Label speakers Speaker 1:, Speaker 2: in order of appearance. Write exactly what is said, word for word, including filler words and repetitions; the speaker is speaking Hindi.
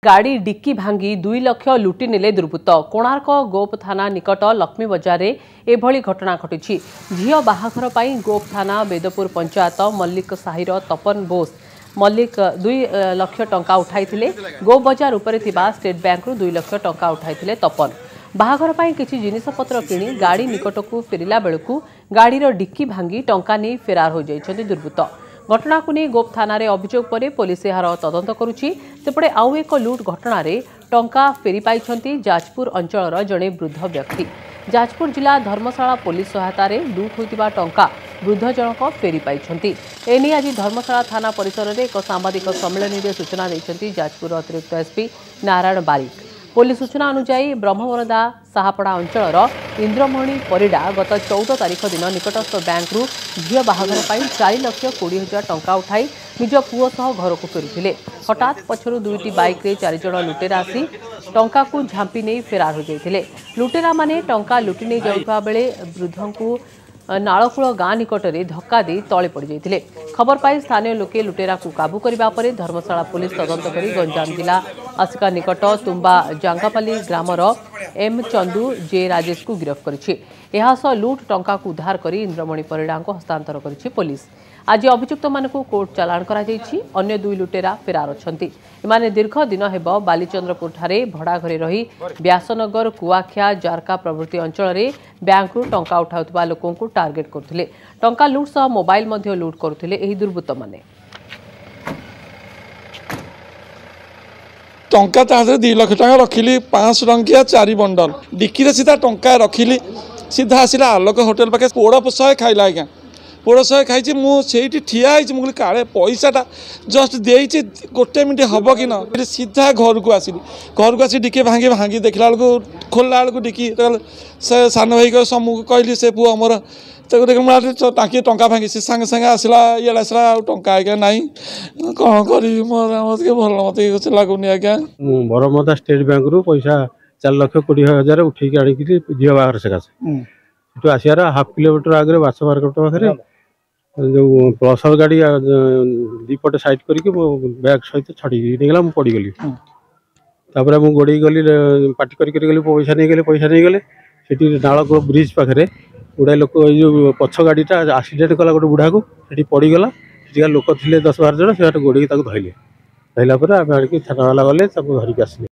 Speaker 1: गाड़ी डिक्की भांगी दुई लक्ष लुटि नेले दुर्बृत्त। कोणार्क गोप थाना निकट लक्ष्मी बजार एभली घटना घटी। झील बाहाघर पर गोप थाना बेदपुर पंचायत मल्लिक साहिर तपन बोस मल्लिक दुई लक्ष टंका उठाई गोप बजार उपरे थिबा स्टेट बैंक दुई लक्ष टंका उठाई तपन। बाहाघर पर किसी जिनिसपत्र किणी गाड़ी निकटकू फेरिला बेलू गाड़ीर डिक्की भांगी टंका नहीं फेरार हो जाइछन्ति दुर्बृत्त। घटना को नहीं गोप थाना अभियोग पर पुलिस यार तदंत करुछि। सेपटे आउ एक लुट घटना रे टंका फेरी पाइछन्ति जाजपुर अंचलर जड़े वृद्ध व्यक्ति। जाजपुर जिला धर्मशाला पुलिस सहायता रे लुट होइतिबा टंका वृद्ध जनक फेरी पाइछन्ति। एने आज धर्मशाला थाना परिसर में एक सांबादिक सम्मेलन में सूचना देइछन्ति जाजपुर अतिरिक्त एसपी नारायण बारिक। पुलिस सूचना अनुसार ब्रह्मवरदा साहापड़ा अंचलर इंद्रमणि परिडा गत चौदह तारीख दिन निकटस्थ बैंक्रु झील बाहाघर पर चार लक्ष कोड़े हजार टंका उठाई निज पुओ सह घर को फेरुथिले। हठात पछरु दुईटी बाइक रे चार जण लुटेरा आसी टंका को झांपी नहीं फेरार हो जाइथिले। लुटेरा माने टंका लुटि नहीं जाउथबा बेले वृद्धंकु नालकूल गाँ निकट में धक्का दे तले पड़ जाते। खबर पाई स्थानीय लोके लुटेरा को काबू करने पर धर्मशाला पुलिस तदंत कर गंजाम जिला आसिका निकट तुम्बा जांगापाली ग्रामर एम चंदू जे राजेश को गिरफ्त कर लुट टंका को उद्धार कर इंद्रमणि परिडा को हस्तांतर कर पुलिस। आज अभियुक्त मान कोर्ट चालाण कर दुई लुटेरा फेरार अछंती। एमाने दीर्घ दिन हेब बालीचंद्रपुर ठारे भड़ा घरे रही व्यासनगर कुआखिया जारका प्रभृति अंचल में बैंकरू टंका उठाउतबा लोकों को टार्गेट करथिले। टंका लुट सह मोबाइल मध्य लुट करथिले एही दुर्बृत्त माने।
Speaker 2: टंका ताहरे दो लाख टंका रखिली पाँच टंकिया चारि बंडल डिक्की सीधा टंका रखिली सीधा आसिला आलोक होटेल पाखे पोड़ पोषा खाइला आज्ञा पोड़ शहे खाई मुझे ठिया मुझे काले पैसाटा जस्ट दे गोटे मिनट हम कि ना सीधा घर को आसिली घर को आसी डिके भांगी भांगी देखला बेलू खोलला बेलू डिकी से सान भाई को समूह कहली से पुआ मोर टाँकी टंका भांगी से सागे सागे आसला इे आसला टंका आज्ञा ना कौन करी मोर मत भल मत लगुनि आज्ञा
Speaker 3: बरमदा स्टेट बैंक रु पैसा चार लक्ष कोड़े हजार उठेकी आनिक झील बाहर सकाशे आसार हाफ किलोमीटर आगे बास मार्केट पाखे जो प्लसर गाड़ी दीपटे साइड करके बैग सहित छड़ी गला मुझे पड़गली। तापर मुझे गोड़े गली पार्टी करके गली पैसा नहीं गले पैसा नहीं गले से नालको ब्रिज पाखे गुड़ाए लोक जो पछ गाड़ीटा आक्सीडेट कला गोटे बुढ़ा को पड़गला लोक थे दस बार जन से गोड़े धरले धरला आम थाना वाला गले धरिक आसले।